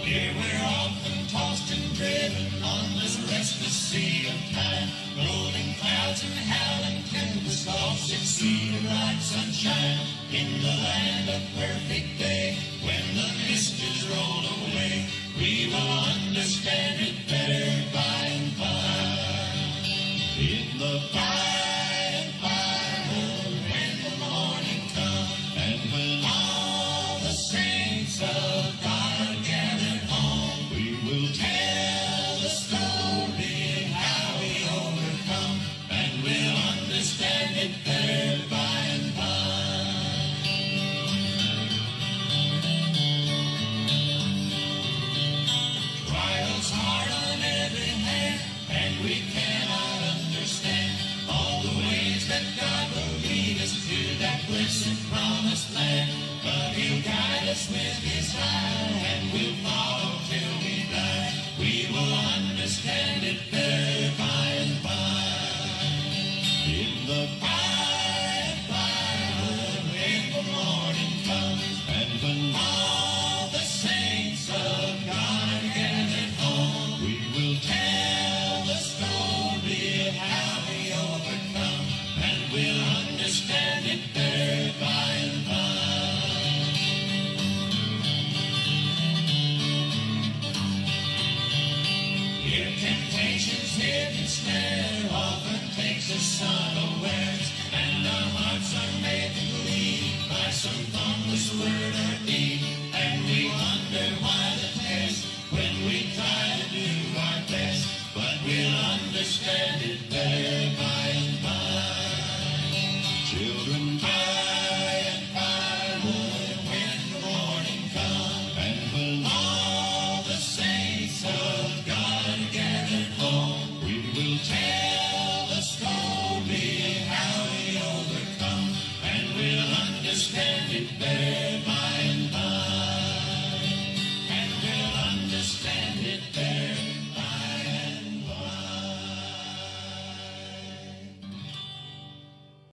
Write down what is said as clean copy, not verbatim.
Here we're often tossed and driven on this restless sea of time, rolling clouds and howling tempests all succeed in bright sunshine. In the land of perfect day, when the mist is rolled away, we will understand it better by and by. In the by and by, when the morning comes, and when all the saints of God are gathered home, we will tell the story of how we overcome, and we'll understand it better by and by. Trials hard on every hand, and we cannot understand all the ways that God will lead us to that blessed promised land. But He'll guide us with His eye, and we'll follow till we die. We will understand it better by and by. In the by and by, when the morning comes, and when all the saints of God are gathered home, we will tell the story of how we overcome, and we'll understand it better by and by. Here temptation's hidden snare often takes us unawares, and our hearts are made to believe by some thoughtless word or deed, and we wonder why the test when we try to do our best, but we'll understand it better by and by. Children, by and by, when the morning comes, and when all the saints of God are gathered home, we will tell the story of how we overcome, and we'll understand it better by